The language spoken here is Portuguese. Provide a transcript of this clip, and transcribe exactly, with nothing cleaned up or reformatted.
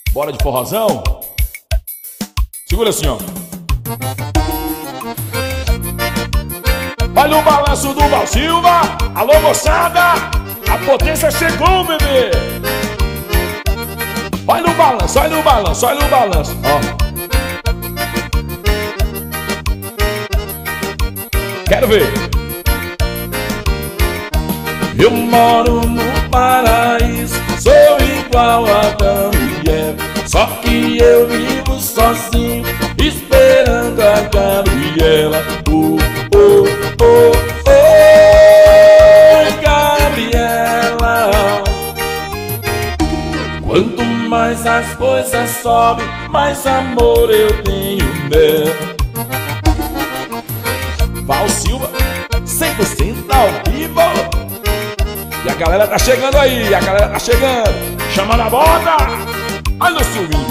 Bora de forrozão. Segura assim, ó. Olha o balanço do Val Silva. Alô, moçada, a potência chegou, bebê. Olha o balanço, olha o balanço, olha o balanço, ó. Quero ver. Eu moro no paraíso, sou igual a Adão e Eva, só que eu vivo sozinho, esperando a Gabriela. Oh, oh, oh, oh, Gabriela. Quanto mais as coisas sobem, mais amor eu tenho nela. Val Silva, cem por cento ao vivo. E a galera tá chegando aí, a galera tá chegando. Chama na bota. Olha o swing.